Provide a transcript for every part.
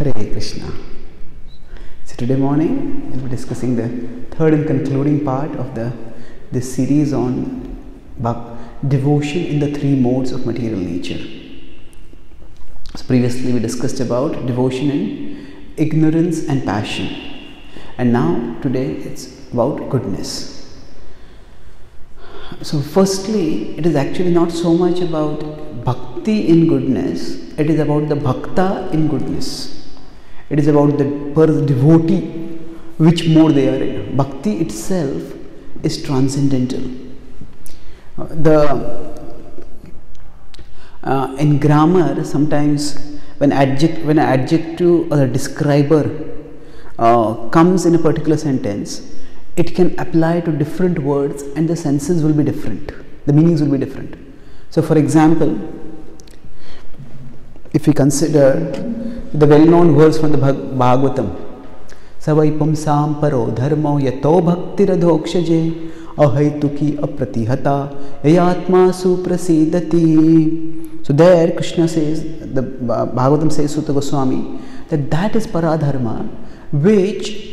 Hare Krishna. So today morning we'll be discussing the third and concluding part of this series on devotion in the three modes of material nature. So previously we discussed about devotion in ignorance and passion, and now today it's about goodness. So firstly, it is actually not so much about bhakti in goodness, it is about the bhakta in goodness. It is about the devotee, which mode they are in. Bhakti itself is transcendental. In grammar, sometimes when an adjective or a describer comes in a particular sentence, it can apply to different words and the senses will be different. The meanings will be different. So for example, if we consider the well-known verse from the Bhagavatam, Savaipam samparo dharmo yato bhaktiradhokshaje ahaituki apratihata yayatma suprasidati. So there Krishna says, the Bhagavatam says, Sutta Goswami, that is paradharma, which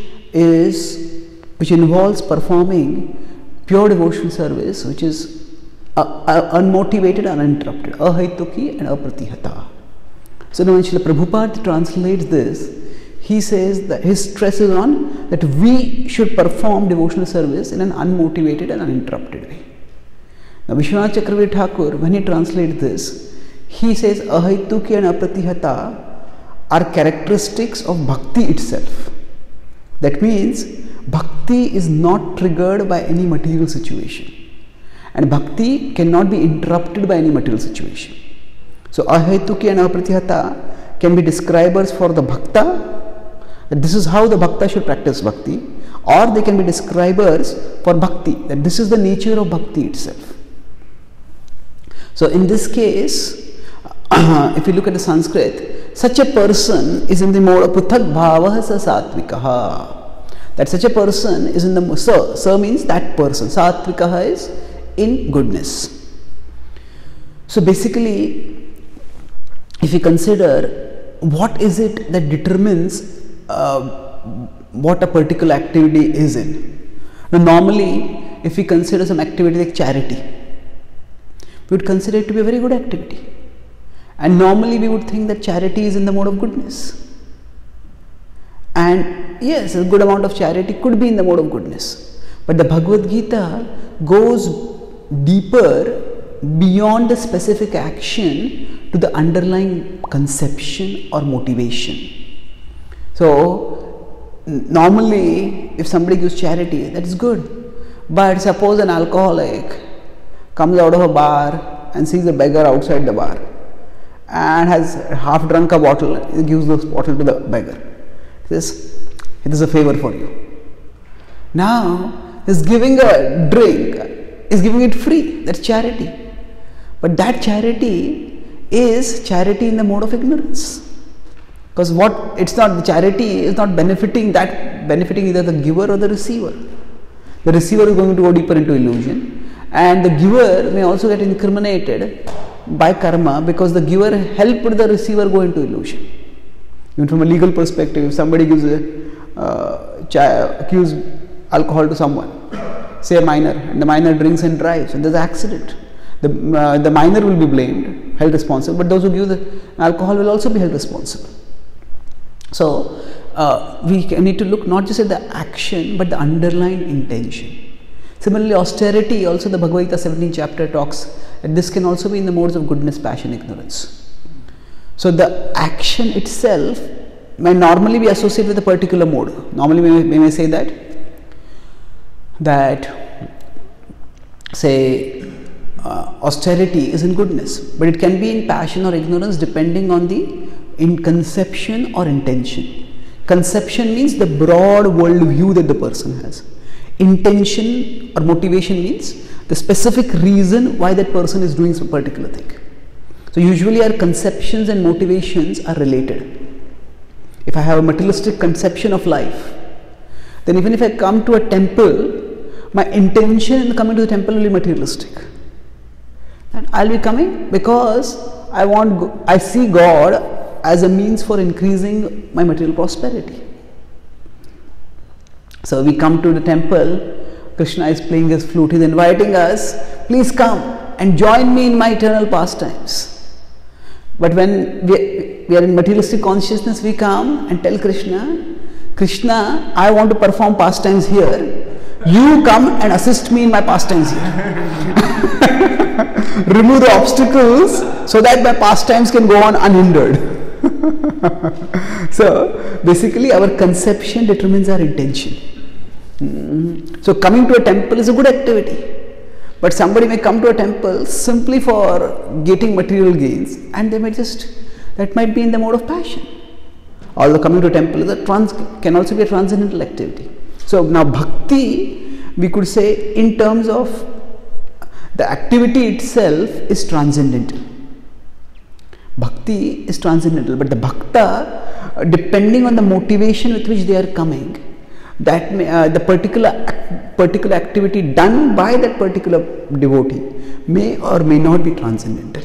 involves performing pure devotional service, which is unmotivated and uninterrupted. Ahaituki and apratihata. So now when Srila Prabhupada translates this, he says that his stress is on that we should perform devotional service in an unmotivated and uninterrupted way. Now Vishwanath Chakravarti Thakur, when he translates this, he says ahaituki and apratihata are characteristics of bhakti itself. That means bhakti is not triggered by any material situation, and bhakti cannot be interrupted by any material situation. So ahaituki and apratihata can be describers for the bhakta, that this is how the bhakta should practice bhakti, or they can be describers for bhakti, that this is the nature of bhakti itself. So in this case, if you look at the Sanskrit, such a person is in the mode of puthak bhavah sa satvikaha. That such a person is in the mode, sa means that person, satvikaha is in goodness. So basically, if you consider what is it that determines what a particular activity is in. Now normally, if we consider some activity like charity, we would consider it to be a very good activity. And normally we would think that charity is in the mode of goodness. And yes, a good amount of charity could be in the mode of goodness. But the Bhagavad Gita goes deeper beyond the specific action to the underlying conception or motivation. So normally if somebody gives charity, that is good. But suppose an alcoholic comes out of a bar and sees a beggar outside the bar and has half drunk a bottle, he gives this bottle to the beggar. He says, it is a favor for you. Now he is giving a drink, he is giving it free, that's charity. But that charity is charity in the mode of ignorance. Because the charity is not benefiting either the giver or the receiver. The receiver is going to go deeper into illusion, and the giver may also get incriminated by karma because the giver helped the receiver go into illusion. Even from a legal perspective, if somebody gives accuse alcohol to someone, say a minor, and the minor drinks and drives, and there's an accident, the minor will be blamed, held responsible, but those who give the alcohol will also be held responsible. So we need to look not just at the action but the underlying intention. Similarly, austerity, also the Bhagavad Gita 17th chapter talks that this can also be in the modes of goodness, passion, ignorance. So the action itself may normally be associated with a particular mode. Normally we may say that say austerity is in goodness, but it can be in passion or ignorance depending on the conception or intention. Conception means the broad world view that the person has. Intention or motivation means the specific reason why that person is doing some particular thing. So usually our conceptions and motivations are related. If I have a materialistic conception of life, then even if I come to a temple, my intention in coming to the temple will be materialistic. And I'll be coming because I see God as a means for increasing my material prosperity. So we come to the temple, Krishna is playing his flute, he is inviting us, please come and join me in my eternal pastimes. But when we are in materialistic consciousness, we come and tell Krishna, Krishna, I want to perform pastimes here, you come and assist me in my pastimes here. Remove the obstacles so that my pastimes can go on unhindered. So basically our conception determines our intention. So coming to a temple is a good activity, but somebody may come to a temple simply for getting material gains, and they may that might be in the mode of passion. Although coming to a temple can also be a transcendental activity. So now bhakti, we could say in terms of the activity itself is transcendental. Bhakti is transcendental, but the bhakta, depending on the motivation with which they are coming, that may, the particular activity done by that particular devotee may or may not be transcendental.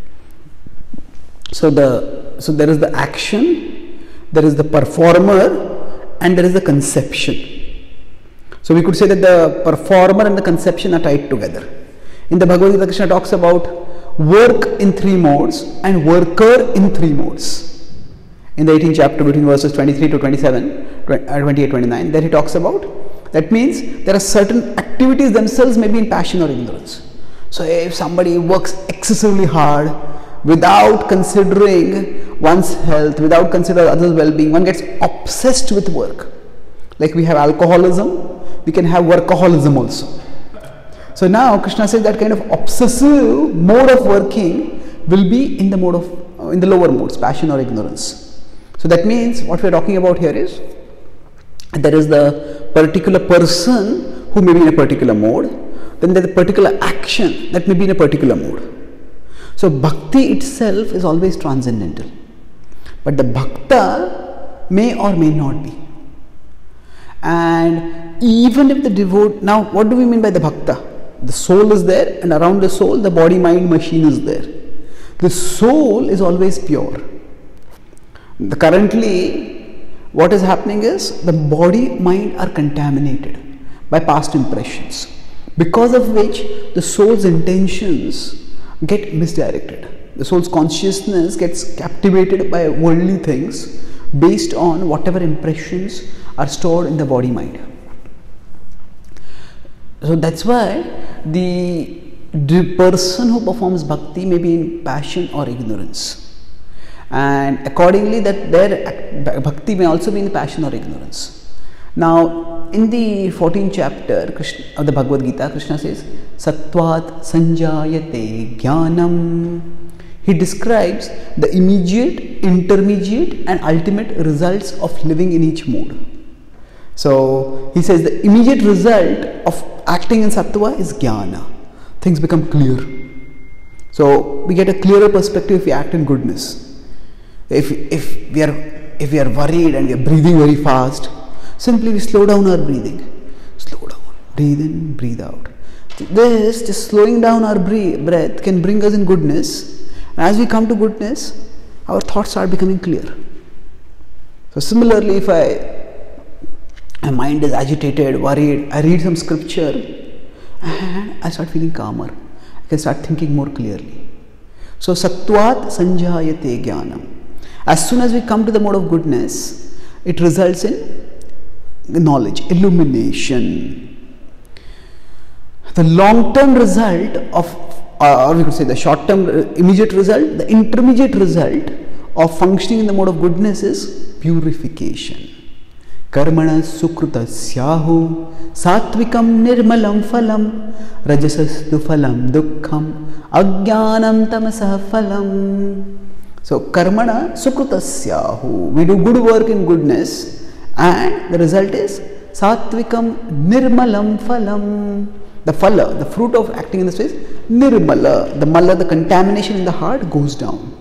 So there is the action, there is the performer, and there is the conception. So we could say that the performer and the conception are tied together. In the Bhagavad Gita, Krishna talks about work in 3 modes and worker in 3 modes. In the 18th chapter, between verses 23 to 27, 28, 29, there he talks about, that means there are certain activities themselves may be in passion or ignorance. So if somebody works excessively hard without considering one's health, without considering others' well-being, one gets obsessed with work. Like we have alcoholism, we can have workaholism also. So now Krishna says that kind of obsessive mode of working will be in the mode of in the lower modes, passion or ignorance. So that means what we are talking about here is there is the particular person who may be in a particular mode, then there is a particular action that may be in a particular mode. So bhakti itself is always transcendental, but the bhakta may or may not be. And even if the devotee, now what do we mean by the bhakta? The soul is there, and around the soul the body mind machine is there. The soul is always pure. Currently what is happening is the body mind are contaminated by past impressions, because of which the soul's intentions get misdirected. The soul's consciousness gets captivated by worldly things based on whatever impressions are stored in the body mind. So that's why the person who performs bhakti may be in passion or ignorance, and accordingly that their bhakti may also be in passion or ignorance. Now in the 14th chapter of the Bhagavad Gita, Krishna says Sattvat Sanjayate Jnanam. He describes the immediate, intermediate and ultimate results of living in each mode. So he says the immediate result of acting in sattva is jnana. Things become clear. So we get a clearer perspective if we act in goodness. If we are worried and we are breathing very fast, simply we slow down our breathing. Slow down, breathe in, breathe out. This just slowing down our breath can bring us in goodness. And as we come to goodness, our thoughts start becoming clear. So similarly, if my mind is agitated, worried, I read some scripture and I start feeling calmer. I can start thinking more clearly. So Sattvat Sanjayate Jnanam. As soon as we come to the mode of goodness, it results in knowledge, illumination. The long-term result or we could say the short-term immediate result, the intermediate result of functioning in the mode of goodness is purification. Karmana sukrutasyahu satvikam nirmalam phalam rajasastu phalam dukkham ajnanam tamasah phalam. So karmana sukrutasyahu, we do good work in goodness, and the result is satvikam nirmalam phalam. The phala, the fruit of acting in this way is nirmala. The mala, the contamination in the heart goes down.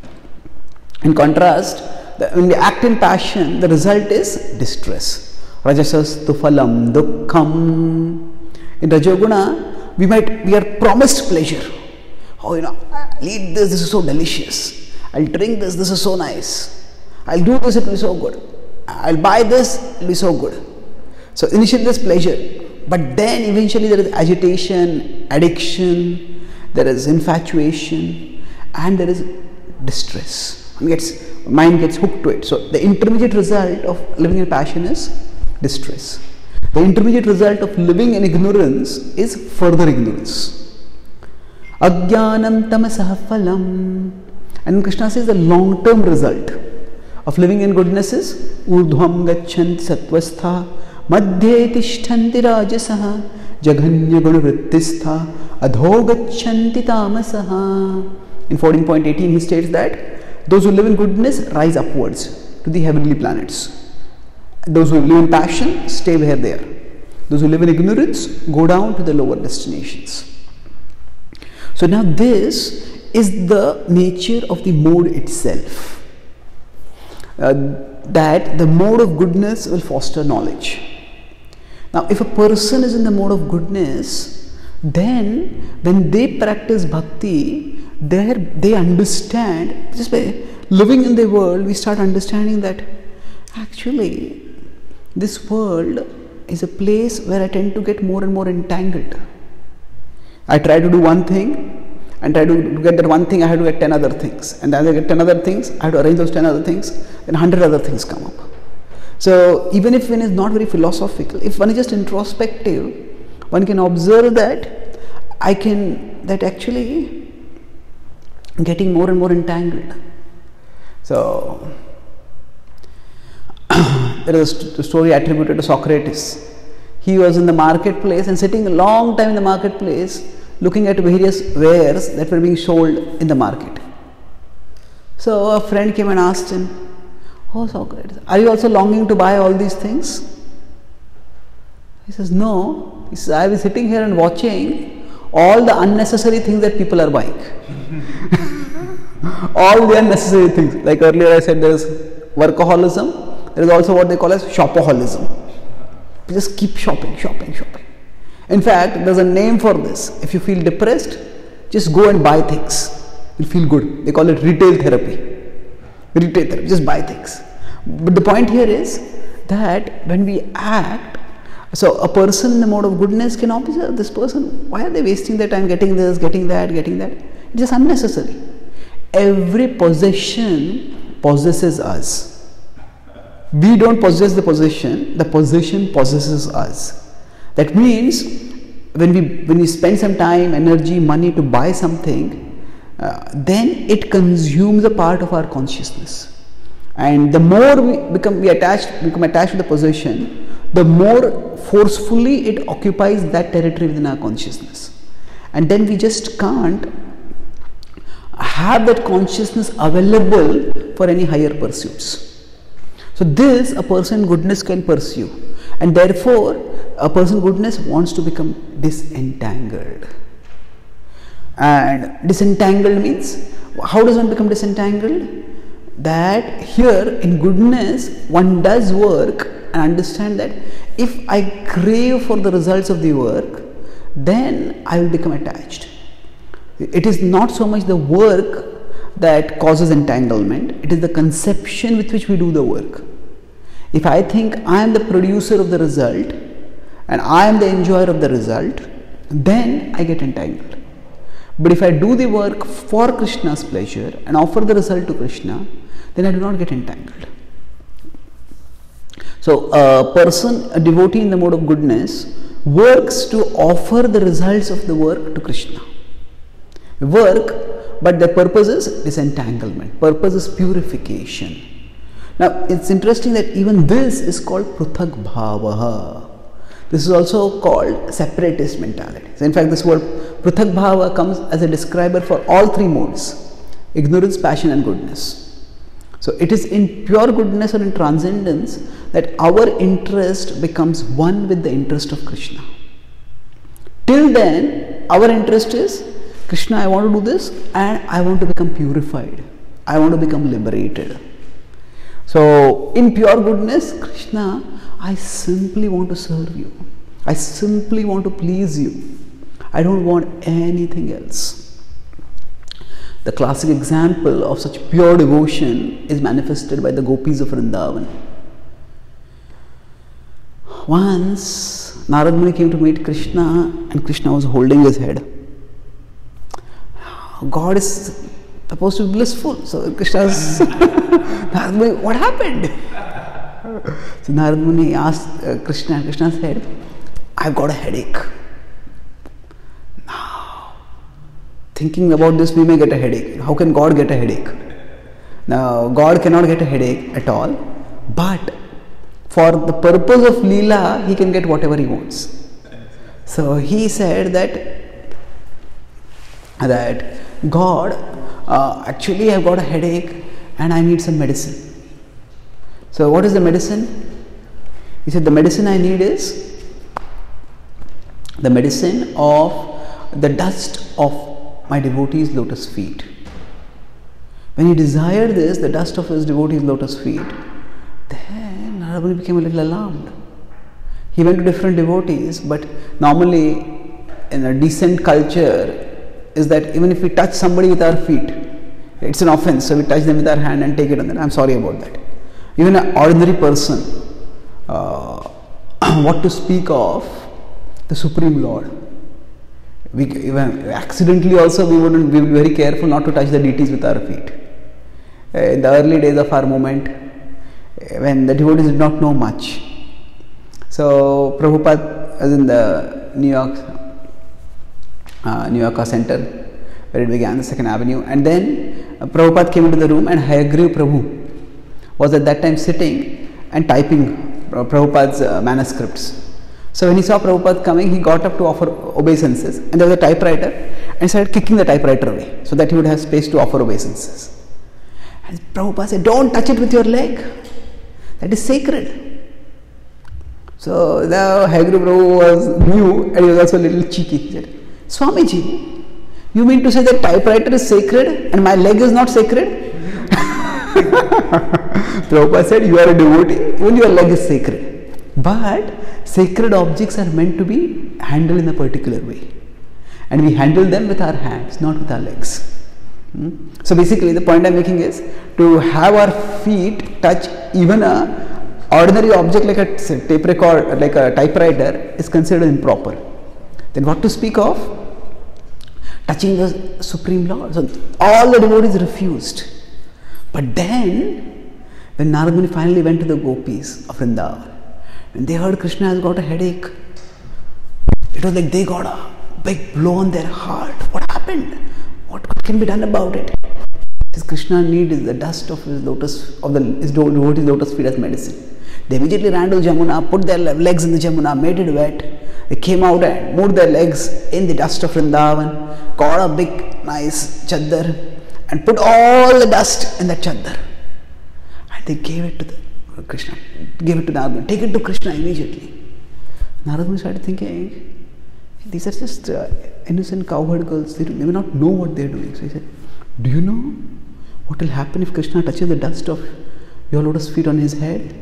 In contrast, when we act in passion, the result is distress. Rajasastu phalam dukkham. In Rajoguna, we are promised pleasure. Oh, eat this is so delicious. I'll drink this, this is so nice. I'll do this, it will be so good. I'll buy this, it will be so good. So initially there's pleasure, but then eventually there is agitation, addiction, there is infatuation, and there is distress. Mind gets hooked to it. So the intermediate result of living in passion is distress. The intermediate result of living in ignorance is further ignorance. Ajnanam tamasah phalam. And Krishna says the long-term result of living in goodness is urdhvam gacchanti sattvastha madhye tishtanti rajasah jaghanya gunavrittistha adho gacchanti tamasah. In 14.18 he states that those who live in goodness rise upwards to the heavenly planets. Those who live in passion stay where they are. Those who live in ignorance go down to the lower destinations. So now this is the nature of the mode itself. That the mode of goodness will foster knowledge. Now if a person is in the mode of goodness, then when they practice bhakti, they understand, just by living in the world, we start understanding that actually this world is a place where I tend to get more and more entangled. I try to do one thing, and try to get that one thing, I have to get 10 other things. And as I get 10 other things, I have to arrange those 10 other things, then 100 other things come up. So even if one is not very philosophical, if one is just introspective, one can observe that actually getting more and more entangled. So there is a story attributed to Socrates. He was in the marketplace and sitting a long time in the marketplace looking at various wares that were being sold in the market. So a friend came and asked him, "Oh Socrates, are you also longing to buy all these things?" He says, "No." He says, "I was sitting here and watching all the unnecessary things that people are buying." All the unnecessary things. Like earlier I said, there is workaholism. There is also what they call as shopaholism. You just keep shopping. In fact, there is a name for this. If you feel depressed, just go and buy things. You'll feel good. They call it retail therapy. Just buy things. But the point here is that when we act, so a person in the mode of goodness can observe this person. Why are they wasting their time getting this, getting that? It's just unnecessary. Every possession possesses us. We don't possess the possession possesses us. That means when we spend some time, energy, money to buy something, then it consumes a part of our consciousness. And the more we become attached to the possession, the more forcefully it occupies that territory within our consciousness. And then we just can't have that consciousness available for any higher pursuits. So this a person goodness can pursue, and therefore a person goodness wants to become disentangled. And disentangled means, how does one become disentangled? That here in goodness one does work and understand that if I crave for the results of the work, then I will become attached. It is not so much the work that causes entanglement, it is the conception with which we do the work. If I think I am the producer of the result and I am the enjoyer of the result, then I get entangled. But if I do the work for Krishna's pleasure and offer the result to Krishna, then I do not get entangled. So a devotee in the mode of goodness, works to offer the results of the work to Krishna. Work, but the purpose is disentanglement. Purpose is purification. Now, it's interesting that even this is called pruthak bhavaha. This is also called separatist mentality. So in fact, this word pruthak bhava comes as a describer for all three modes: ignorance, passion, and goodness. So it is in pure goodness or in transcendence that our interest becomes one with the interest of Krishna. Till then, our interest is, Krishna, I want to do this and I want to become purified. I want to become liberated. So in pure goodness, Krishna, I simply want to serve you. I simply want to please you. I don't want anything else. The classic example of such pure devotion is manifested by the gopis of Vrindavan. Once Narad Muni came to meet Krishna, and Krishna was holding his head. God is supposed to be blissful, so Krishna was Narad Muni, what happened? So Narad Muni asked Krishna, and Krishna said, I've got a headache. Now, thinking about this, we may get a headache. How can God get a headache? Now, God cannot get a headache at all, but for the purpose of Leela, he can get whatever he wants. So he said that God, actually I've got a headache and I need some medicine. So what is the medicine? He said the medicine I need is the medicine of the dust of my devotees' lotus feet. When he desired this, the dust of his devotees' lotus feet, then Narad Muni became a little alarmed. He went to different devotees, but normally in a decent culture is that even if we touch somebody with our feet, it's an offense, so we touch them with our hand and take it on them. I'm sorry about that. Even an ordinary person, what to speak of the Supreme Lord. We even accidentally also we would be very careful not to touch the deities with our feet. In the early days of our movement, when the devotees did not know much. So Prabhupada was in the New York Center where it began, the 2nd Avenue, and then Prabhupada came into the room and Hayagriva Prabhu was at that time sitting and typing Prabhupada's manuscripts. So when he saw Prabhupada coming, he got up to offer obeisances, and there was a typewriter, and he started kicking the typewriter away so that he would have space to offer obeisances. And Prabhupada said, don't touch it with your leg, that is sacred. So the Hayagriva Prabhu was new and he was also a little cheeky. He said, Swamiji, you mean to say that typewriter is sacred and my leg is not sacred? Prabhupada said, you are a devotee, even your leg is sacred. But sacred objects are meant to be handled in a particular way. And we handle them with our hands, not with our legs. So basically the point I am making is to have our feet touch even a ordinary object like a tape record, like a typewriter, is considered improper. Then what to speak of touching the Supreme Lord? So all the devotees refused. But then when Narad Muni finally went to the gopis of Vrindavan, when they heard Krishna has got a headache, it was like they got a big blow on their heart. What happened? What can be done about it? Says Krishna needs the dust of his his devotees' lotus feet as medicine. They immediately ran to Jamuna, put their legs in the Jamuna, made it wet. They came out and moved their legs in the dust of Vrindavan, got a big nice chadar and put all the dust in that chadar. And they gave it to Krishna, gave it to Narad Muni, take it to Krishna immediately. Narad Muni started thinking, these are just innocent cowherd girls, they may not know what they are doing. So he said, do you know what will happen if Krishna touches the dust of your lotus feet on his head?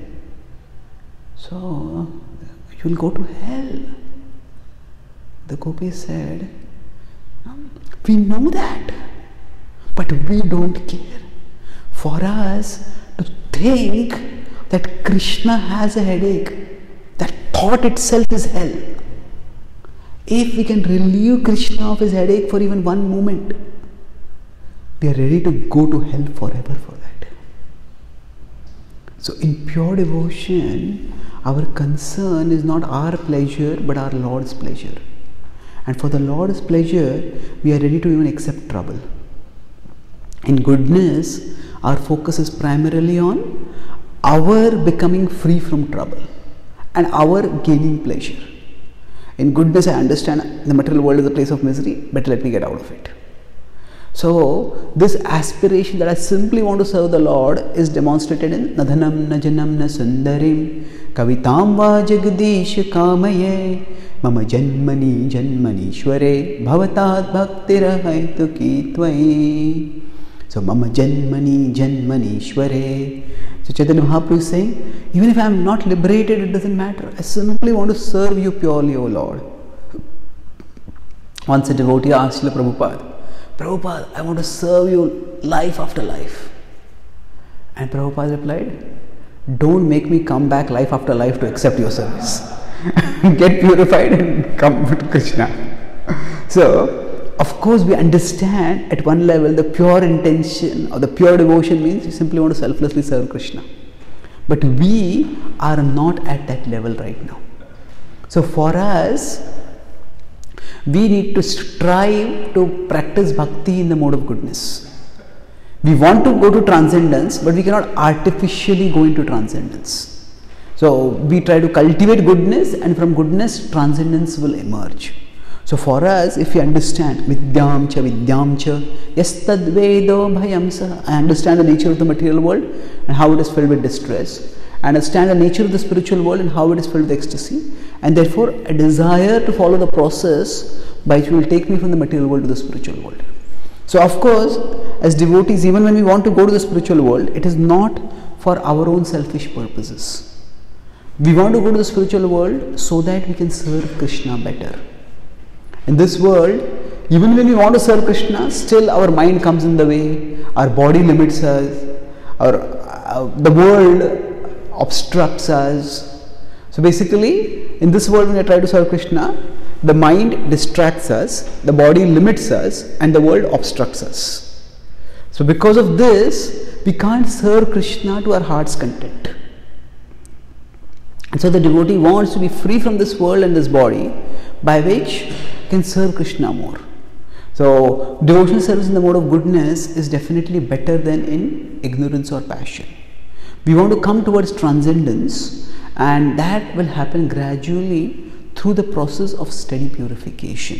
So you will go to hell. The gopis said, we know that, but we don't care. For us to think that Krishna has a headache, that thought itself is hell. If we can relieve Krishna of his headache for even one moment, we are ready to go to hell forever for that. So in pure devotion, our concern is not our pleasure but our Lord's pleasure. And for the Lord's pleasure, we are ready to even accept trouble. In goodness, our focus is primarily on our becoming free from trouble and our gaining pleasure. In goodness, I understand the material world is a place of misery, but let me get out of it. So, this aspiration that I simply want to serve the Lord is demonstrated in Nadhanam Najanam Na Sundarim Kavitam Va Jagadish Kamaye Mama Janmani Janmanishware Bhavatad Bhaktira Haituki Tvai. So, Mama Janmani Janmanishware. So, Chaitanya Mahaprabhu is saying, even if I am not liberated, it doesn't matter. I simply want to serve you purely, O Lord. Once a devotee asked Srila Prabhupada, Prabhupada, I want to serve you life after life. And Prabhupada replied, don't make me come back life after life to accept your service. Get purified and come to Krishna. So, of course, we understand at one level the pure intention or the pure devotion means you simply want to selflessly serve Krishna. But we are not at that level right now. So, for us, we need to strive to practice bhakti in the mode of goodness. We want to go to transcendence, but we cannot artificially go into transcendence. So, we try to cultivate goodness, and from goodness, transcendence will emerge. So, for us, if we understand vidyam cha, yastad vedo bhayam sa, I understand the nature of the material world and how it is filled with distress. I understand the nature of the spiritual world and how it is filled with ecstasy, and therefore a desire to follow the process by which will take me from the material world to the spiritual world. So, of course, as devotees, even when we want to go to the spiritual world, it is not for our own selfish purposes. We want to go to the spiritual world so that we can serve Krishna better. In this world, even when we want to serve Krishna, still our mind comes in the way, our body limits us, the world obstructs us. So basically, in this world when we try to serve Krishna, the mind distracts us, the body limits us, and the world obstructs us. So because of this, we can't serve Krishna to our heart's content. And so the devotee wants to be free from this world and this body, by which can serve Krishna more. So devotional service in the mode of goodness is definitely better than in ignorance or passion. We want to come towards transcendence, and that will happen gradually through the process of steady purification.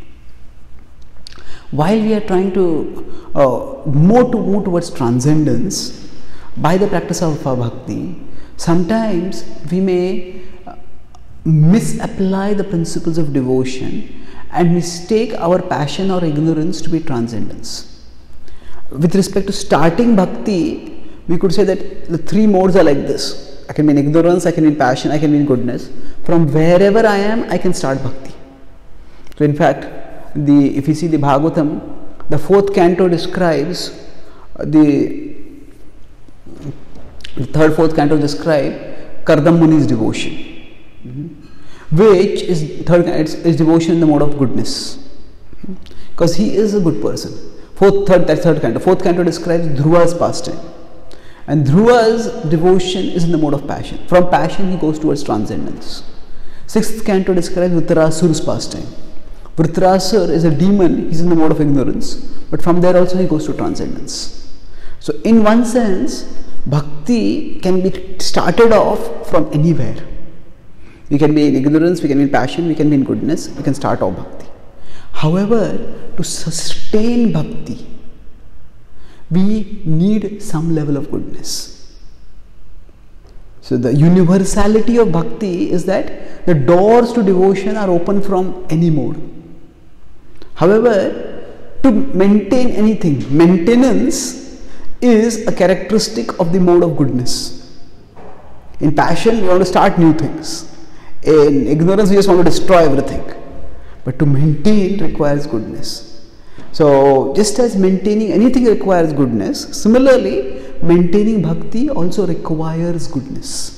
While we are trying to move towards transcendence by the practice of bhakti, sometimes we may misapply the principles of devotion and mistake our passion or ignorance to be transcendence. With respect to starting bhakti, we could say that the three modes are like this. I can be in ignorance, I can be in passion, I can be in goodness. From wherever I am, I can start bhakti. So in fact, if you see the Bhagavatam, the 4th canto describes the 3rd, 4th canto describe Kardam Muni's devotion, which is devotion in the mode of goodness, because he is a good person. 3rd canto. 4th canto describes Dhruva's pastime, and Dhruva's devotion is in the mode of passion. From passion he goes towards transcendence. 6th canto describes Vritrasura's pastime. Vritrasura is a demon, he's in the mode of ignorance, but from there also he goes to transcendence. So in one sense, bhakti can be started off from anywhere. We can be in ignorance, we can be in passion, we can be in goodness, we can start off bhakti. However, to sustain bhakti, we need some level of goodness. So the universality of bhakti is that the doors to devotion are open from any mode. However, to maintain anything, maintenance is a characteristic of the mode of goodness. In passion, we want to start new things. In ignorance, we just want to destroy everything. But to maintain requires goodness. So, just as maintaining anything requires goodness, similarly, maintaining bhakti also requires goodness.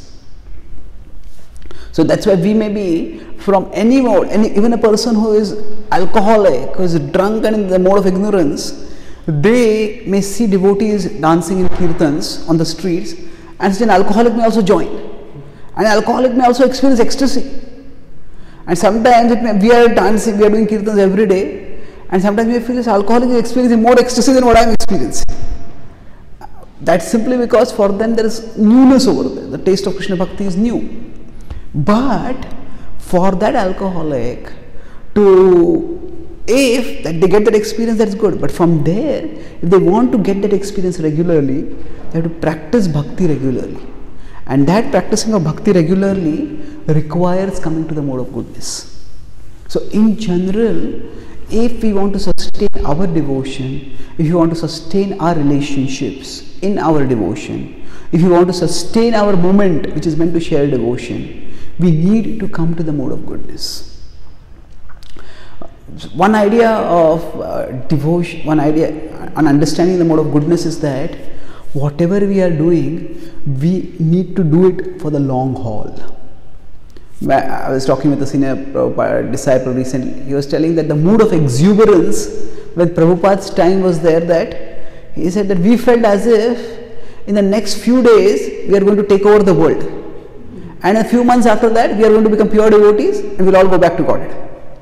So that's why we may be from any mode, even a person who is alcoholic, who is drunk and in the mode of ignorance, they may see devotees dancing in kirtans on the streets, and such an alcoholic may also join. An alcoholic may also experience ecstasy. And sometimes we are dancing, we are doing kirtans every day, and sometimes we feel this alcoholic is experiencing more ecstasy than what I am experiencing. That's simply because for them there is newness over there. The taste of Krishna Bhakti is new. But for that alcoholic if they get that experience, that's good. But from there, if they want to get that experience regularly, they have to practice bhakti regularly. And that practicing of bhakti regularly requires coming to the mode of goodness. So in general, if we want to sustain our devotion, if you want to sustain our relationships in our devotion, if you want to sustain our movement which is meant to share devotion, we need to come to the mode of goodness. one idea of devotion, one idea on understanding the mode of goodness is that whatever we are doing, we need to do it for the long haul. I was talking with a senior Prabhupada disciple recently. He was telling that the mood of exuberance when Prabhupada's time was there, that he said that we felt as if in the next few days we are going to take over the world, and a few months after that we are going to become pure devotees and we'll all go back to Godhead.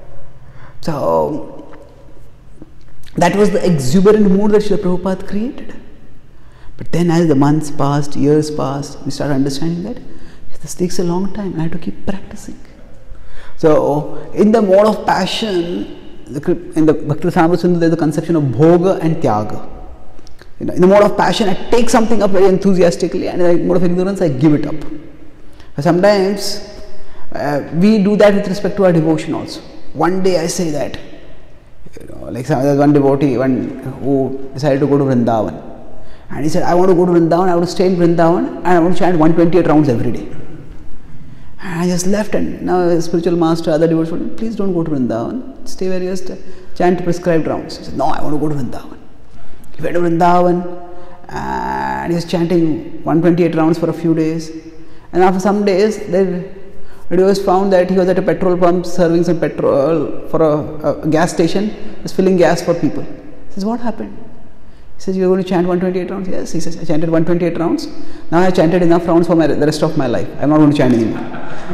So that was the exuberant mood that Srila Prabhupada created. But then as the months passed, years passed, we started understanding that this takes a long time and I have to keep practicing. So in the mode of passion, in the Bhakti Rasamrita Sindhu, there is the conception of bhoga and tyaga. In the mode of passion, I take something up very enthusiastically, and in the mode of ignorance, I give it up. Sometimes we do that with respect to our devotion also. One day I say that, like there's one devotee who decided to go to Vrindavan, and he said, I want to go to Vrindavan, I want to stay in Vrindavan, and I want to chant 128 rounds every day. And I just left, and now a spiritual master, other devotees told me, please don't go to Vrindavan, stay where you are, chant prescribed rounds. He said, no, I want to go to Vrindavan. He went to Vrindavan and he was chanting 128 rounds for a few days, and after some days it was found that he was at a petrol pump serving some petrol for a gas station, was filling gas for people. He says, what happened? He says, you are going to chant 128 rounds? Yes. He says, I chanted 128 rounds. Now I chanted enough rounds for the rest of my life. I am not going to chant anymore.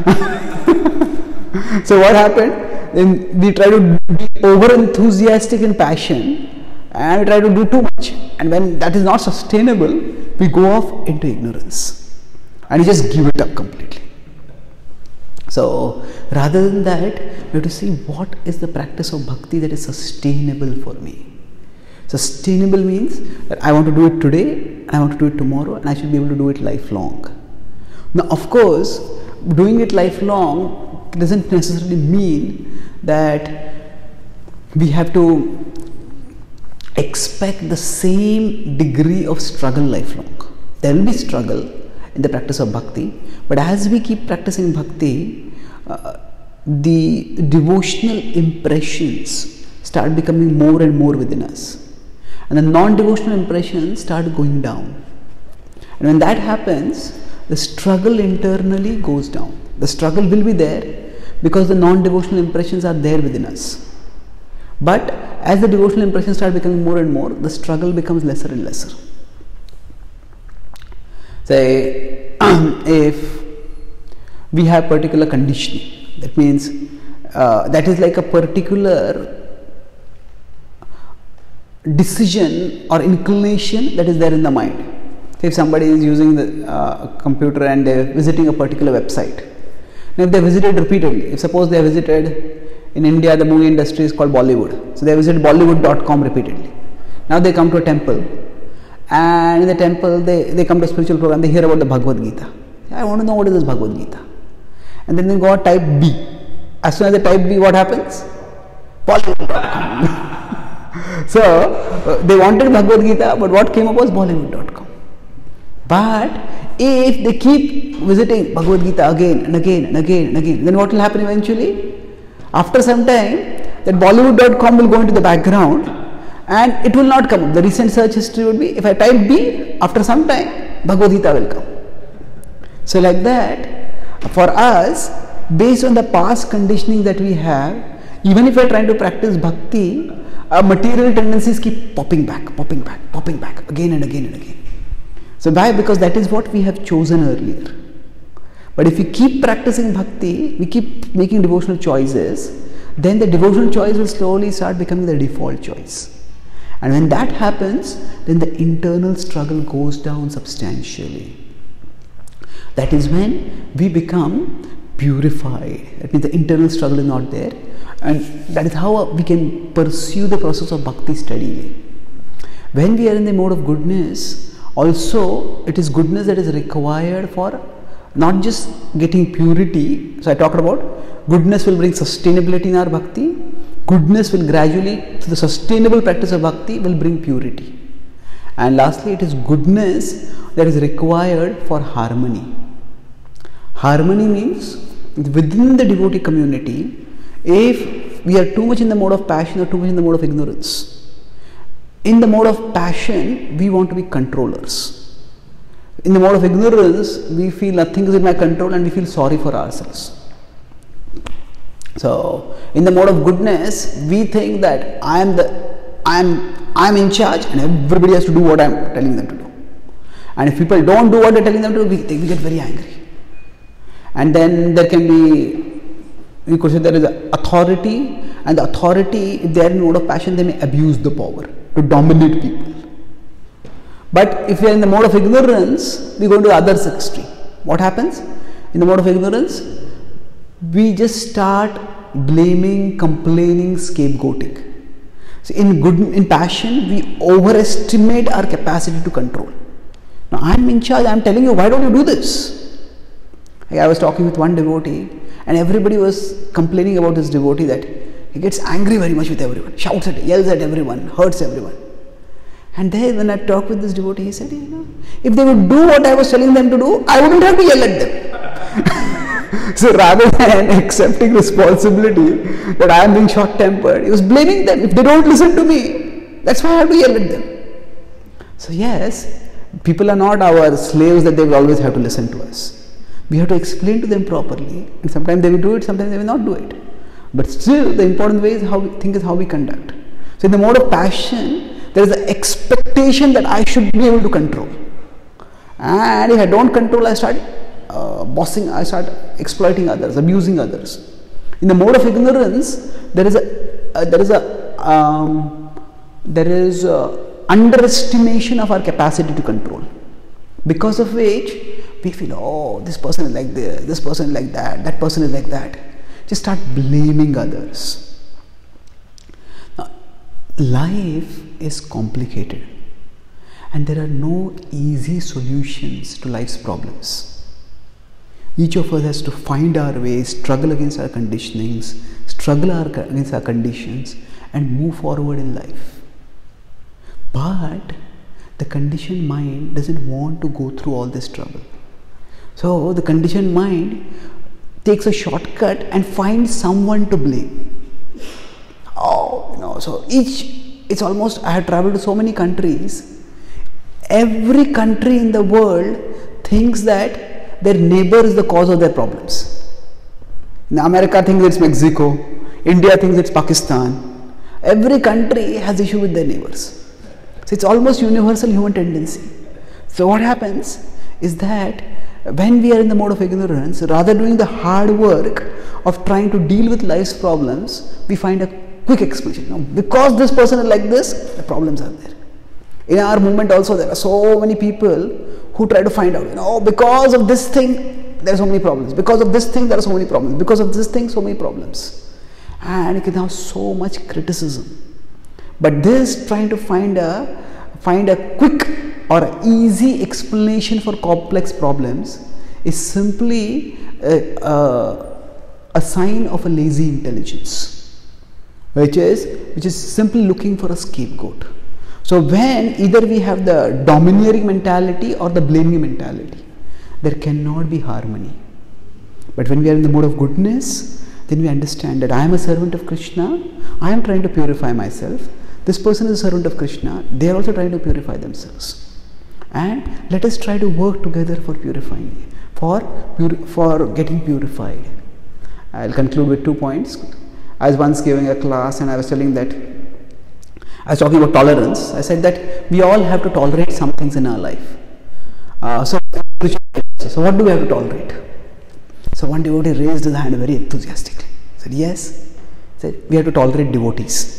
So what happened? Then we try to be over enthusiastic in passion, and we try to do too much. And when that is not sustainable, we go off into ignorance. And you just give it up completely. So rather than that, we have to see what is the practice of bhakti that is sustainable for me. Sustainable means that I want to do it today, I want to do it tomorrow, and I should be able to do it lifelong. Now, of course, doing it lifelong doesn't necessarily mean that we have to expect the same degree of struggle lifelong. There will be struggle in the practice of bhakti, but as we keep practicing bhakti, the devotional impressions start becoming more and more within us. And the non-devotional impressions start going down. And when that happens, the struggle internally goes down. The struggle will be there because the non-devotional impressions are there within us. But as the devotional impressions start becoming more and more, the struggle becomes lesser and lesser. Say, if we have particular conditioning, that means that is like a particular decision or inclination that is there in the mind. So if somebody is using the computer and they are visiting a particular website, now if they visited repeatedly, if suppose they have visited in India, the movie industry is called Bollywood, so they visited Bollywood.com repeatedly. Now they come to a temple, and in the temple they come to a spiritual program, they hear about the Bhagavad Gita. I want to know what is this Bhagavad Gita. And then they go type B. As soon as they type B, what happens? Bollywood.com. So they wanted Bhagavad Gita, but what came up was Bollywood.com. But if they keep visiting Bhagavad Gita again and again and again and again, then what will happen eventually? After some time, that Bollywood.com will go into the background and it will not come up. The recent search history would be, if I type B, after some time, Bhagavad Gita will come. So like that, for us, based on the past conditioning that we have, even if we are trying to practice bhakti, our material tendencies keep popping back, again and again and again. So why? Because that is what we have chosen earlier. But if we keep practicing bhakti, we keep making devotional choices, then the devotional choice will slowly start becoming the default choice. And when that happens, then the internal struggle goes down substantially. That is when we become purified. That means the internal struggle is not there. And that is how we can pursue the process of bhakti steadily. When we are in the mode of goodness, also it is goodness that is required for not just getting purity. So I talked about goodness will bring sustainability in our bhakti. Goodness will gradually, through the sustainable practice of bhakti, will bring purity. And lastly, it is goodness that is required for harmony. Harmony means within the devotee community, if we are too much in the mode of passion or too much in the mode of ignorance. In the mode of passion, we want to be controllers. In the mode of ignorance, we feel nothing is in my control and we feel sorry for ourselves. So, in the mode of goodness, we think that I am in charge and everybody has to do what I am telling them to do. And if people don't do what they are telling them to do, we get very angry. And then there can be, we could say there is authority, and the authority, if they are in mode of passion, they may abuse the power to dominate people. But if we are in the mode of ignorance, we go to the other extreme. What happens? In the mode of ignorance, we just start blaming, complaining, scapegoating. So in passion, we overestimate our capacity to control. Now I am in charge, I am telling you, why don't you do this? I was talking with one devotee and everybody was complaining about this devotee that he gets angry very much with everyone, shouts at, yells at everyone, hurts everyone. And then when I talked with this devotee, he said, if they would do what I was telling them to do, I wouldn't have to yell at them. So rather than accepting responsibility that I am being short-tempered, he was blaming them. If they don't listen to me, that's why I have to yell at them. So yes, people are not our slaves that they will always have to listen to us. We have to explain to them properly, and sometimes they will do it, sometimes they will not do it. But still, the important way is how we conduct. So in the mode of passion, there is the expectation that I should be able to control. And if I don't control, I start I start exploiting others, abusing others. In the mode of ignorance, there is underestimation of our capacity to control, because of which we feel, oh, this person is like this person is like that person is like that. Just start blaming others. Now, life is complicated and there are no easy solutions to life's problems. Each of us has to find our way, struggle against our conditionings, struggle against our conditions and move forward in life. But the conditioned mind doesn't want to go through all this trouble. So the conditioned mind takes a shortcut and finds someone to blame. So it's almost, I have traveled to so many countries. Every country in the world thinks that their neighbor is the cause of their problems. Now, America thinks it's Mexico, India thinks it's Pakistan. Every country has issue with their neighbors. So it's almost universal human tendency. So what happens is that when we are in the mode of ignorance, rather doing the hard work of trying to deal with life's problems, we find a quick explanation. Because this person is like this, the problems are there. In our movement also, there are so many people who try to find out, because of this thing, there are so many problems. Because of this thing, there are so many problems. Because of this thing, so many problems. And you can have so much criticism. But this trying to find a quick or easy explanation for complex problems is simply a sign of a lazy intelligence, which is simply looking for a scapegoat. So when either we have the domineering mentality or the blaming mentality, there cannot be harmony. But when we are in the mode of goodness, then we understand that I am a servant of Krishna, I am trying to purify myself. This person is a servant of Krishna, they are also trying to purify themselves. And let us try to work together for purifying, for getting purified. I will conclude with 2 points. I was once giving a class and I was telling that, I was talking about tolerance. I said that we all have to tolerate some things in our life. So what do we have to tolerate? So one devotee raised his hand very enthusiastically. He said, yes. He said, we have to tolerate devotees.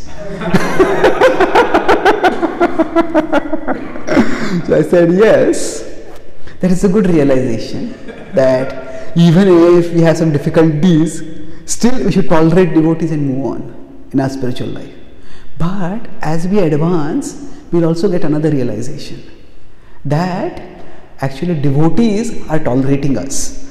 So I said, yes, that is a good realization that even if we have some difficulties, still we should tolerate devotees and move on in our spiritual life. But as we advance, we will also get another realization that actually devotees are tolerating us.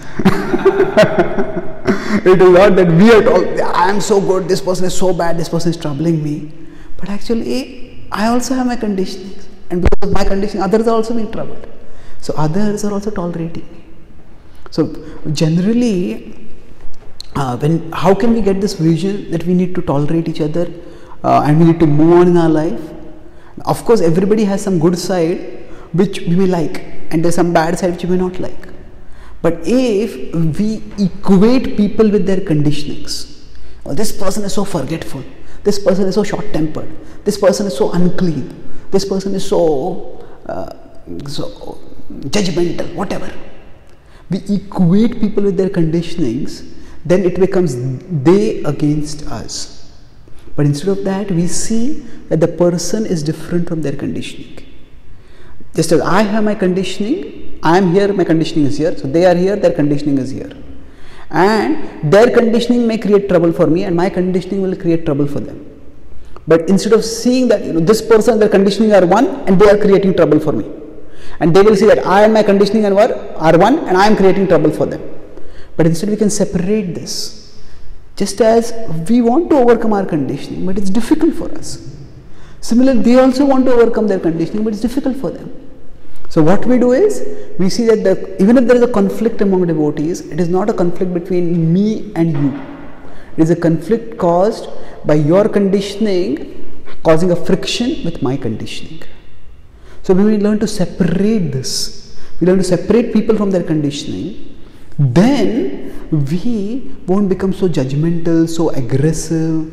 It is not that we are I am so good, this person is so bad, this person is troubling me. But actually, I also have my conditionings. And because of my conditioning, others are also being troubled. So others are also tolerating me. So generally, how can we get this vision that we need to tolerate each other and we need to move on in our life? Of course, everybody has some good side which we may like, and there's some bad side which we may not like. But if we equate people with their conditionings, oh, this person is so forgetful, this person is so short-tempered, this person is so unclean, this person is so judgmental, whatever. We equate people with their conditionings, then it becomes they against us. But instead of that, we see that the person is different from their conditioning. Just as I have my conditioning, I am here, my conditioning is here. So they are here, their conditioning is here. And their conditioning may create trouble for me, and my conditioning will create trouble for them. But instead of seeing that, this person and their conditioning are one, and they are creating trouble for me. And they will see that I and my conditioning are one, and I am creating trouble for them. But instead we can separate this. Just as we want to overcome our conditioning, but it's difficult for us. Similarly, they also want to overcome their conditioning, but it's difficult for them. So what we do is, we see that even if there is a conflict among devotees, it is not a conflict between me and you. It is a conflict caused by your conditioning causing a friction with my conditioning. So when we learn to separate this, we learn to separate people from their conditioning, then we won't become so judgmental, so aggressive,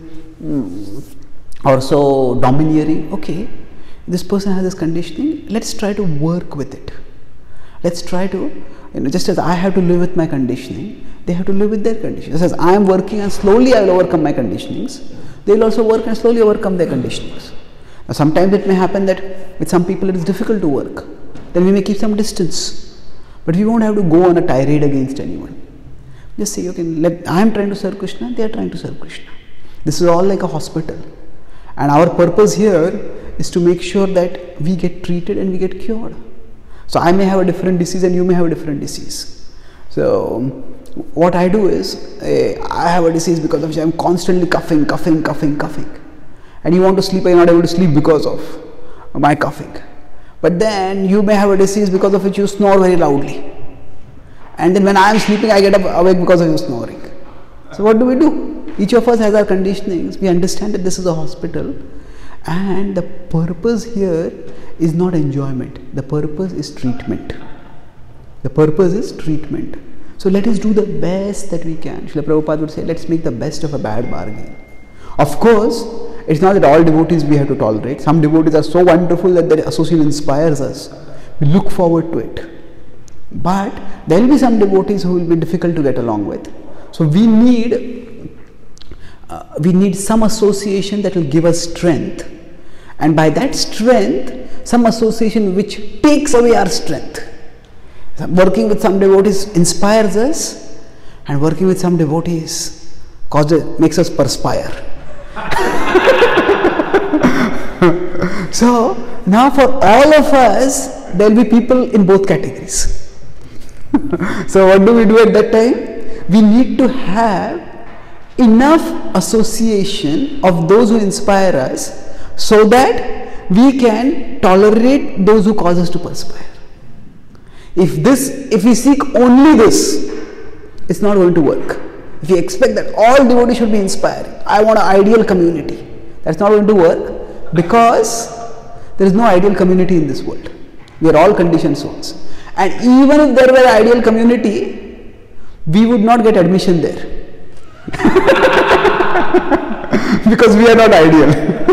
or so domineering. Okay, this person has this conditioning, let's try to work with it. Let's try to, just as I have to live with my conditioning, they have to live with their conditioning. Just as I am working and slowly I will overcome my conditionings, they will also work and slowly overcome their conditionings. Now sometimes it may happen that with some people it is difficult to work. Then we may keep some distance. But we won't have to go on a tirade against anyone. Just say, okay, I am trying to serve Krishna, they are trying to serve Krishna. This is all like a hospital. And our purpose here is to make sure that we get treated and we get cured. So I may have a different disease and you may have a different disease. So what I do is, I have a disease because of which I am constantly coughing. And you want to sleep and you are not able to sleep because of my coughing. But then you may have a disease because of which you snore very loudly. And then when I am sleeping, I get awake because of you snoring. So what do? Each of us has our conditionings. We understand that this is a hospital. And the purpose here is not enjoyment. The purpose is treatment. The purpose is treatment. So let us do the best that we can. Srila Prabhupada would say, let's make the best of a bad bargain. Of course, it's not that all devotees we have to tolerate. Some devotees are so wonderful that their association inspires us. We look forward to it. But there will be some devotees who will be difficult to get along with. So we need some association that will give us strength. And by that strength, some association which takes away our strength. Working with some devotees inspires us, and working with some devotees makes us perspire. So now for all of us, there will be people in both categories. So what do we do at that time? We need to have enough association of those who inspire us so that we can tolerate those who cause us to perspire. If we seek only this, it's not going to work. If we expect that all devotees should be inspiring, I want an ideal community, that's not going to work, because there is no ideal community in this world. We are all conditioned souls. And even if there were an ideal community, we would not get admission there. Because we are not ideal.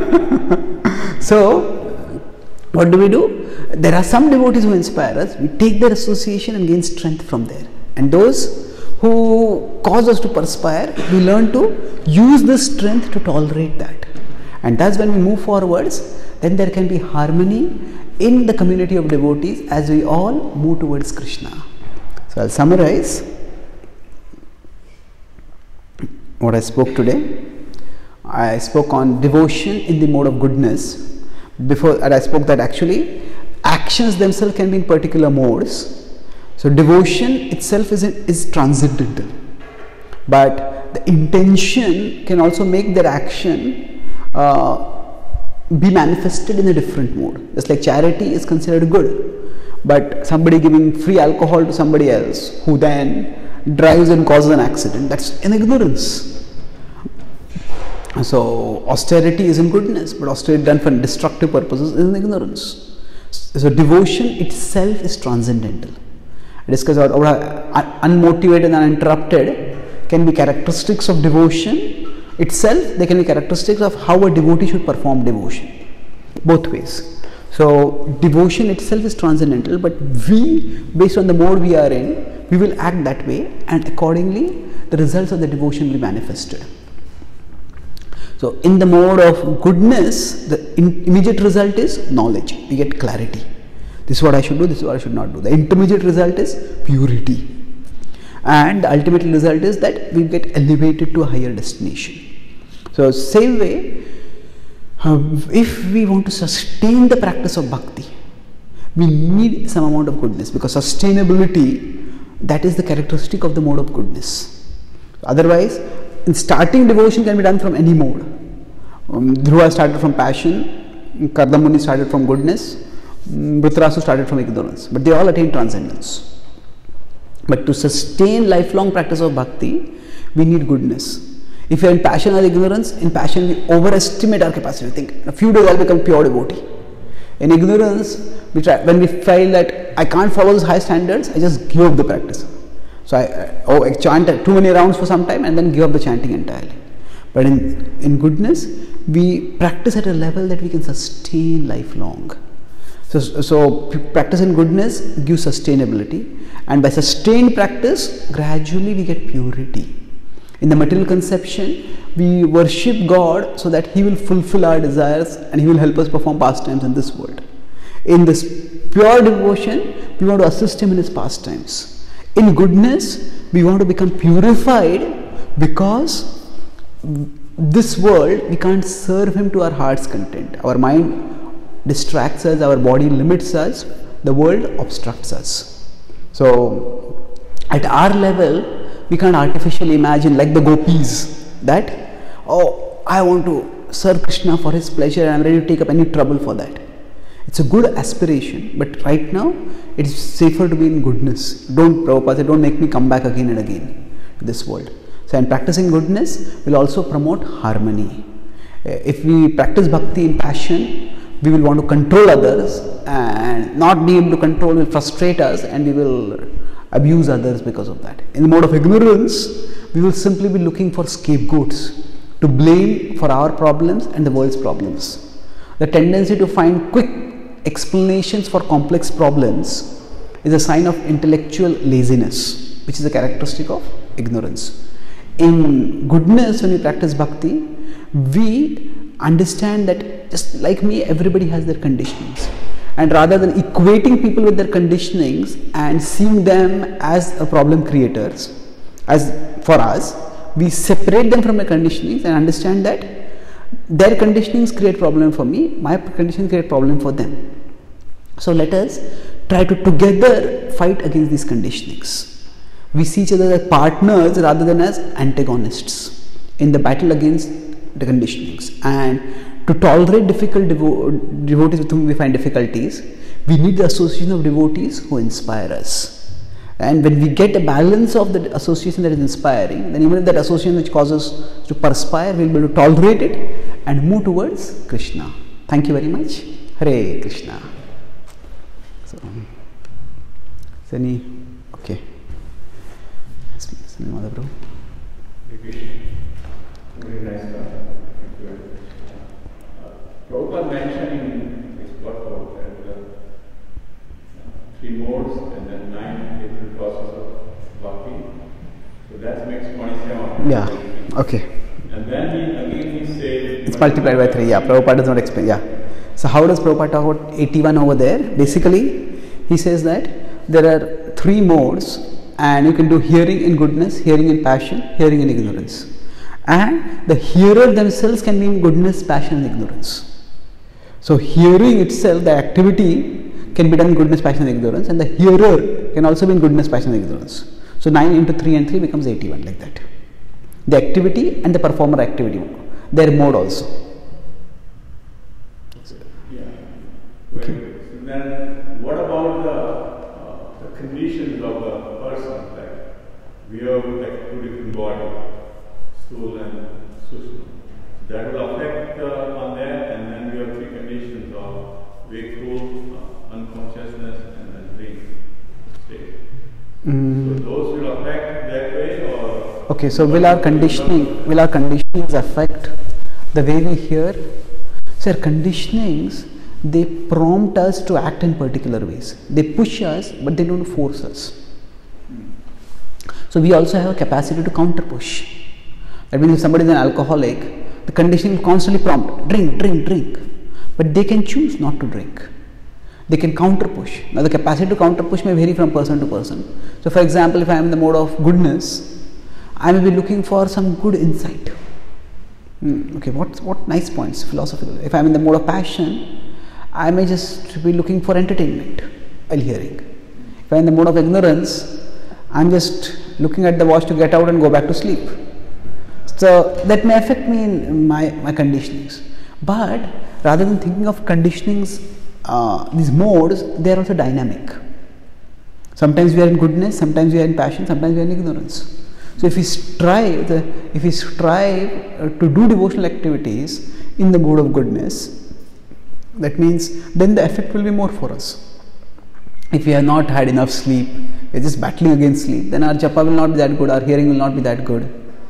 So, what do? There are some devotees who inspire us. We take their association and gain strength from there. And those who cause us to perspire, we learn to use this strength to tolerate that. And thus when we move forwards, then there can be harmony in the community of devotees as we all move towards Krishna. So I'll summarize what I spoke today. I spoke on devotion in the mode of goodness. Before that I spoke that actually actions themselves can be in particular modes. So devotion itself is transcendental, but the intention can also make their action be manifested in a different mode. Just like charity is considered good, but somebody giving free alcohol to somebody else who then drives and causes an accident, that's in ignorance. So austerity is in goodness, but austerity done for destructive purposes is in ignorance. So devotion itself is transcendental. Discuss about unmotivated and uninterrupted can be characteristics of devotion itself. They can be characteristics of how a devotee should perform devotion, both ways. So devotion itself is transcendental, but we, based on the mode we are in, we will act that way, and accordingly the results of the devotion will be manifested. So in the mode of goodness, the immediate result is knowledge. We get clarity. This is what I should do, this is what I should not do. The intermediate result is purity. And the ultimate result is that we get elevated to a higher destination. So same way, if we want to sustain the practice of bhakti, we need some amount of goodness, because sustainability, that is the characteristic of the mode of goodness. Otherwise, in starting devotion can be done from any mode. Dhruva started from passion, Kardamuni started from goodness, Dhritarashtra started from ignorance, but they all attain transcendence. But to sustain lifelong practice of bhakti, we need goodness. If you are in passion or ignorance, in passion we overestimate our capacity. We think in a few days I'll become pure devotee. In ignorance, when we feel that I can't follow those high standards, I just give up the practice. So I chant too many rounds for some time and then give up the chanting entirely. But in goodness, we practice at a level that we can sustain lifelong. So practice in goodness gives sustainability, and by sustained practice, gradually we get purity. In the material conception, we worship God so that He will fulfill our desires and He will help us perform pastimes in this world. In this pure devotion, we want to assist Him in His pastimes. In goodness, we want to become purified, because this world, we can't serve Him to our heart's content. Our mind distracts us, our body limits us, the world obstructs us. So at our level, we can't artificially imagine, like the gopis, that, oh, I want to serve Krishna for his pleasure and I'm ready to take up any trouble for that. It's a good aspiration, but right now it's safer to be in goodness. Prabhupada said, don't make me come back again and again to this world. So in practicing goodness, we'll also promote harmony. If we practice bhakti in passion, we will want to control others, and not be able to control will frustrate us, and we will abuse others because of that. In the mode of ignorance, we will simply be looking for scapegoats to blame for our problems and the world's problems. The tendency to find quick explanations for complex problems is a sign of intellectual laziness, which is a characteristic of ignorance. In goodness, when we practice bhakti, we understand that just like me, everybody has their conditionings. And rather than equating people with their conditionings and seeing them as a problem creators, as for us, we separate them from their conditionings and understand that their conditionings create problem for me, my conditionings create problem for them. So let us try to together fight against these conditionings. We see each other as partners rather than as antagonists in the battle against the conditionings. And to tolerate difficult devotees with whom we find difficulties, we need the association of devotees who inspire us. And when we get a balance of the association that is inspiring, then even if that association which causes us to perspire, we will be able to tolerate it and move towards Krishna. Thank you very much. Hare Krishna. So any, okay. Mother bro. Very nice stuff. Prabhupada mentioned in his purport that 3 modes and then 9 different processes of bhakti. So that makes 27. Yeah, okay. And then he said... It's multiplied by 3, yeah. Prabhupada does not explain, yeah. So how does Prabhupada talk about 81 over there? Basically, he says that there are 3 modes, and you can do hearing in goodness, hearing in passion, hearing in ignorance. And the hearer themselves can be in goodness, passion and ignorance. So hearing itself, the activity can be done in goodness, passion and ignorance, and the hearer can also be in goodness, passion and ignorance. So 9 into 3 and 3 becomes 81, like that. The activity and the performer activity, their mode also. Yeah. Okay. So then what about the conditions of the person? Like we have like two different bodies, Stool and Sushma. That will affect on that, and then we have three conditions of wakeful, unconsciousness, and then dream state. So those will affect that way, or okay. So will our conditionings affect the way we hear? So our conditionings, they prompt us to act in particular ways. They push us, but they don't force us. So we also have a capacity to counter push. That means if somebody is an alcoholic, the conditioning will constantly prompt, drink, drink, drink. But they can choose not to drink. They can counter push. Now the capacity to counter push may vary from person to person. So for example, if I am in the mode of goodness, I may be looking for some good insight. Okay, what nice points, philosophical. If I am in the mode of passion, I may just be looking for entertainment while hearing. If I am in the mode of ignorance, I am just looking at the watch to get out and go back to sleep. So that may affect me in my conditionings. But rather than thinking of conditionings, these modes, they are also dynamic. Sometimes we are in goodness, sometimes we are in passion, sometimes we are in ignorance. So if we strive to do devotional activities in the mode of goodness, that means then the effect will be more for us. If we have not had enough sleep, we are just battling against sleep, then our japa will not be that good, our hearing will not be that good.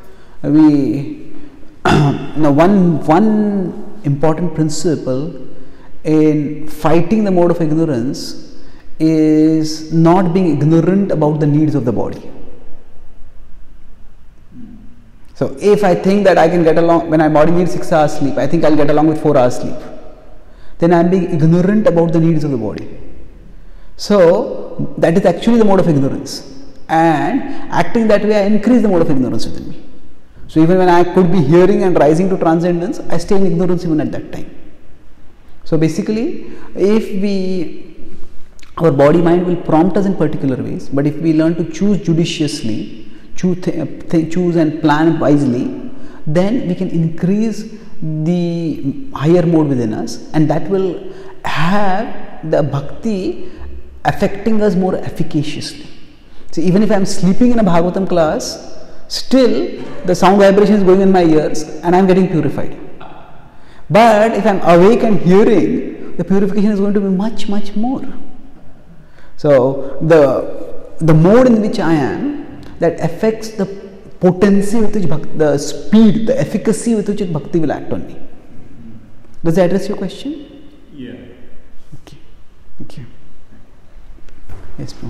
One important principle in fighting the mode of ignorance is not being ignorant about the needs of the body. So if I think that I can get along, when my body needs 6 hours sleep, I think I'll get along with 4 hours sleep, then I'm being ignorant about the needs of the body. So that is actually the mode of ignorance, and acting that way I increase the mode of ignorance within me. So even when I could be hearing and rising to transcendence, I stay in ignorance even at that time. So basically, our body mind will prompt us in particular ways, but if we learn to choose judiciously, choose and plan wisely, then we can increase the higher mode within us, and that will have the bhakti affecting us more efficaciously. So even if I am sleeping in a Bhagavatam class, still the sound vibration is going in my ears and I am getting purified. But if I am awake and hearing, the purification is going to be much, much more. So the mode in which I am, that affects the potency with which bhakti, the speed, the efficacy with which bhakti will act on me. Does that address your question? Yeah. Okay. Thank you. Yes, bro.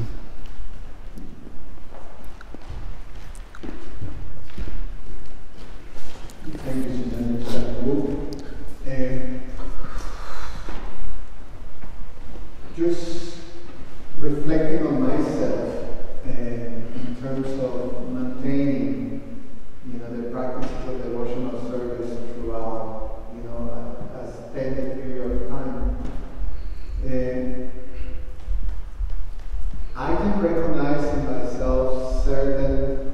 Thank you, Chaitanya, for that book. Just reflecting on myself in terms of maintaining, the practices of devotional service throughout, a extended period of time. I can recognize in myself certain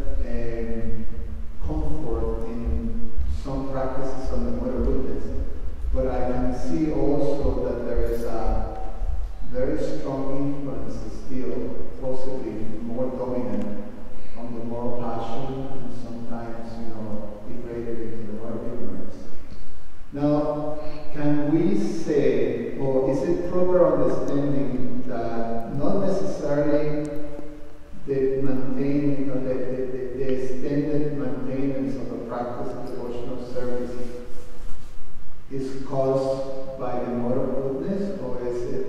comfort in some practices on the mode of goodness, but I can see also that there is a very strong influence still, possibly more dominant on the moral passion, and sometimes, degraded into the moral ignorance. Now, can we say, or is it proper understanding that not necessarily the maintaining, or the extended maintenance of the practice of devotional service is caused by the mode of goodness, or is it?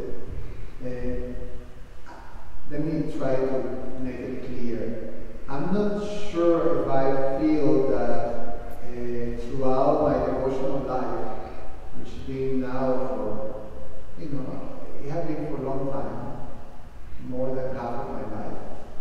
Let me try to make it clear. I'm not sure if I feel that throughout my devotional life, which has been now for, it has been for a long time, more than half of my life.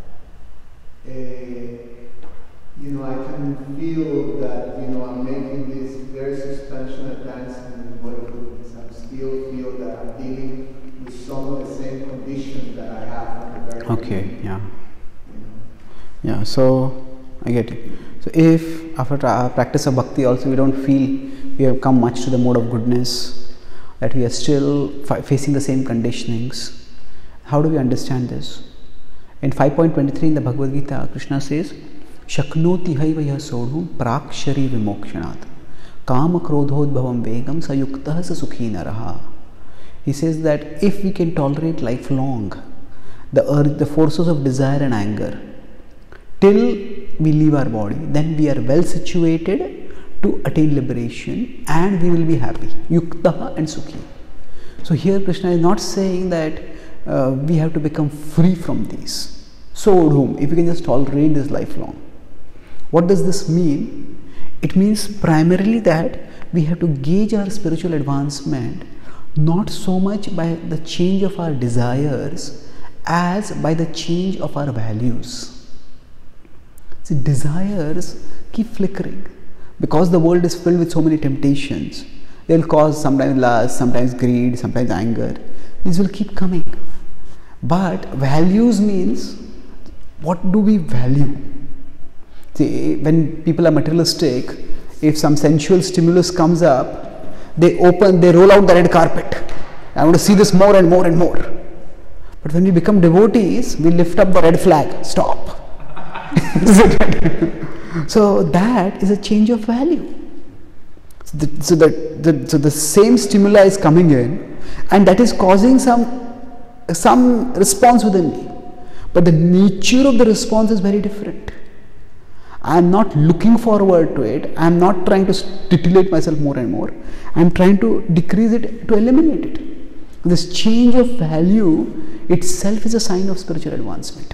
I can feel that, I'm making this very substantial advancement in the mode of goodness. I still feel that I'm dealing with some of the same conditions that I have from the very beginning. Yeah. Yeah, so I get it. So if after our practice of bhakti also we don't feel we have come much to the mode of goodness, that we are still facing the same conditionings, how do we understand this? In 5.23 in the Bhagavad Gita, Krishna says, Shaknoti haiva yah sodhum prakshari vimokshanat. Kama krodhodbhavam vegam sayuktah sa sukhi naraha. He says that if we can tolerate lifelong the forces of desire and anger till we leave our body, then we are well situated to attain liberation and we will be happy. Yuktaha and Sukhi. So here Krishna is not saying that we have to become free from these. So whom, if we can just tolerate this lifelong. What does this mean? It means primarily that we have to gauge our spiritual advancement not so much by the change of our desires as by the change of our values. See, desires keep flickering because the world is filled with so many temptations. They will cause sometimes lust, sometimes greed, sometimes anger. These will keep coming. But values means, what do we value? See, when people are materialistic, if some sensual stimulus comes up, they roll out the red carpet. I want to see this more and more and more. But when we become devotees, we lift up the red flag. Stop. So that is a change of value. So the same stimuli is coming in, and that is causing some response within me. But the nature of the response is very different. I am not looking forward to it. I am not trying to titillate myself more and more. I am trying to decrease it, to eliminate it. This change of value itself is a sign of spiritual advancement.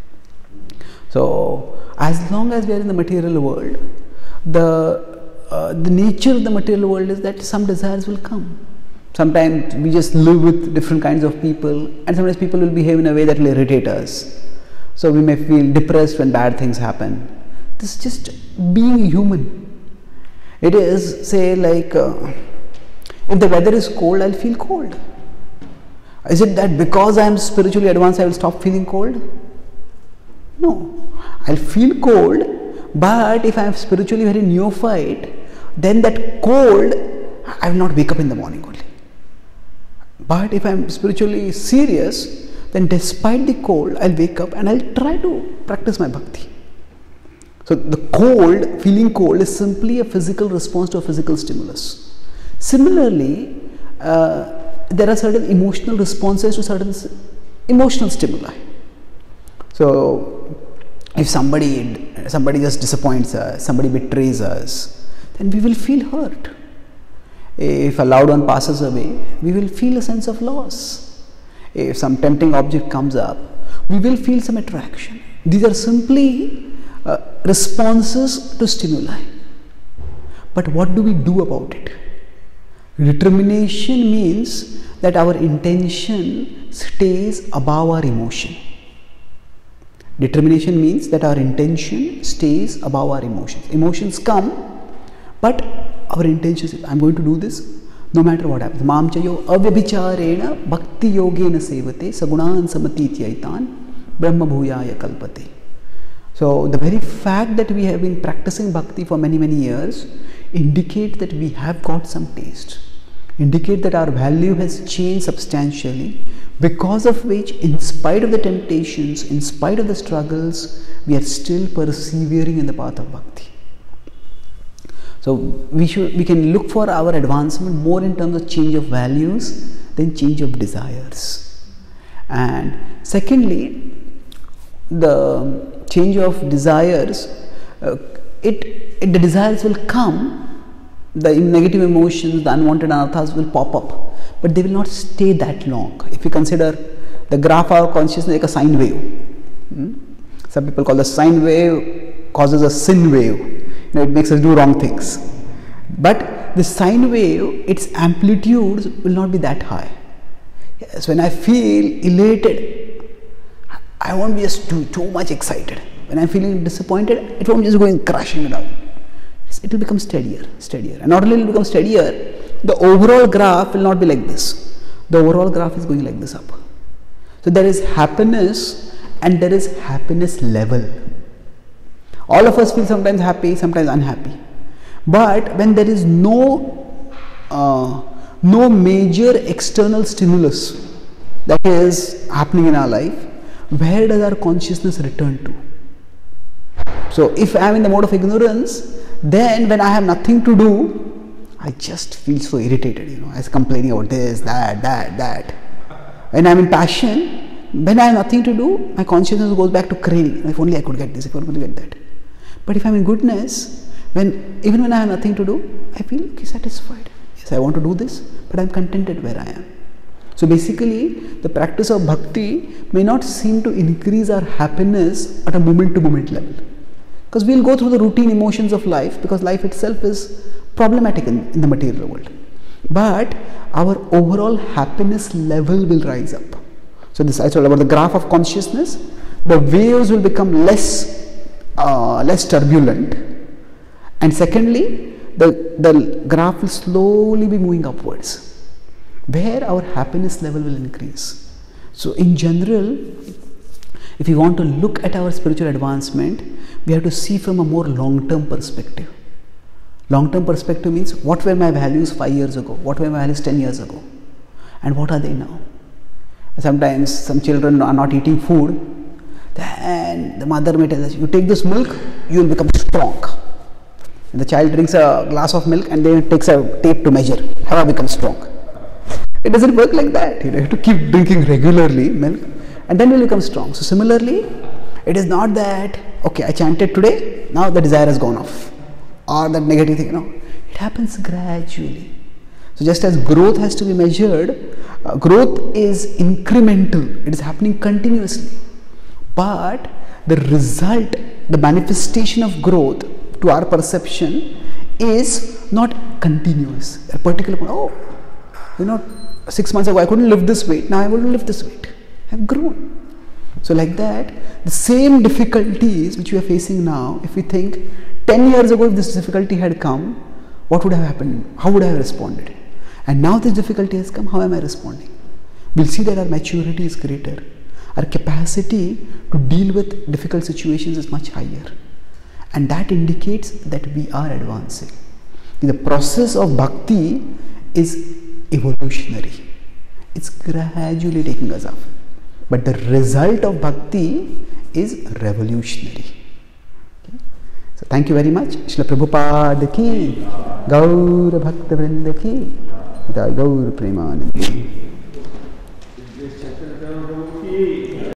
So, as long as we are in the material world, the nature of the material world is that some desires will come. Sometimes we just live with different kinds of people, and sometimes people will behave in a way that will irritate us. So we may feel depressed when bad things happen. This is just being human. It is, say, like if the weather is cold, I'll feel cold. Is it that because I am spiritually advanced, I will stop feeling cold? No. I'll feel cold, but if I am spiritually very neophyte, then that cold, I will not wake up in the morning only. But if I am spiritually serious, then despite the cold, I'll wake up and I'll try to practice my bhakti. So the cold, feeling cold, is simply a physical response to a physical stimulus. Similarly, there are certain emotional responses to certain emotional stimuli. So if somebody just disappoints us, somebody betrays us, then we will feel hurt. If a loved one passes away, we will feel a sense of loss. If some tempting object comes up, we will feel some attraction. These are simply responses to stimuli. But what do we do about it? Determination means that our intention stays above our emotion. Determination means that our intention stays above our emotions. Emotions come, but our intention is, I am going to do this no matter what happens. Mam chayo avyabhicharena bhakti yogena sevate sagunan samatityaitan brahma bhuyaya kalpate. So the very fact that we have been practicing bhakti for many years indicate that we have got some taste, indicate that our value has changed substantially, because of which, in spite of the temptations, in spite of the struggles, we are still persevering in the path of bhakti. So we can look for our advancement more in terms of change of values than change of desires. And secondly, the change of desires, the desires will come, the negative emotions, the unwanted anarthas will pop up, but they will not stay that long. If you consider the graph of consciousness like a sine wave, some people call the sine wave causes a sin wave. It makes us do wrong things. But the sine wave, its amplitudes will not be that high. Yes, when I feel elated, I won't be just too much excited. When I'm feeling disappointed, it won't just go crashing down. It will become steadier. And not only will it become steadier, the overall graph will not be like this. The overall graph is going like this up. So there is happiness and there is happiness level. All of us feel sometimes happy, sometimes unhappy. But when there is no major external stimulus that is happening in our life, where does our consciousness return to? So if I am in the mode of ignorance, then when I have nothing to do, I just feel so irritated, you know, I was complaining about this, that. When I am in passion, when I have nothing to do, my consciousness goes back to craving. If only I could get this, if only I could get that. But if I am in goodness, even when I have nothing to do, I feel satisfied. Yes, I want to do this, but I am contented where I am. So basically, the practice of bhakti may not seem to increase our happiness at a moment-to-moment level. Because we will go through the routine emotions of life, because life itself is problematic in the material world. But our overall happiness level will rise up. So this I told about the graph of consciousness. The waves will become less turbulent. And secondly, the graph will slowly be moving upwards, where our happiness level will increase. So in general, if we want to look at our spiritual advancement, we have to see from a more long-term perspective. Long-term perspective means, what were my values 5 years ago? What were my values 10 years ago? And what are they now? Sometimes some children are not eating food, then the mother may tell us, you take this milk, you will become strong. And the child drinks a glass of milk and then takes a tape to measure, have I become strong? It doesn't work like that. You have to keep drinking regularly milk and then you will become strong. So similarly, it is not that, okay, I chanted today, now the desire has gone off, or that negative thing, no. It happens gradually. So just as growth has to be measured, growth is incremental, it is happening continuously. But the result, the manifestation of growth to our perception is not continuous. A particular point, oh, you know, 6 months ago I couldn't lift this weight, now I want to lift this weight. I have grown. So like that, the same difficulties which we are facing now, if we think 10 years ago if this difficulty had come, what would have happened? How would I have responded? And now this difficulty has come, how am I responding? We'll see that our maturity is greater. Our capacity to deal with difficult situations is much higher. And that indicates that we are advancing. The process of bhakti is evolutionary. It's gradually taking us up. But the result of bhakti is revolutionary. Okay? So thank you very much. Srila Prabhupada ki, Gaura Bhakta Vrinda ki, Gaura Premanandi.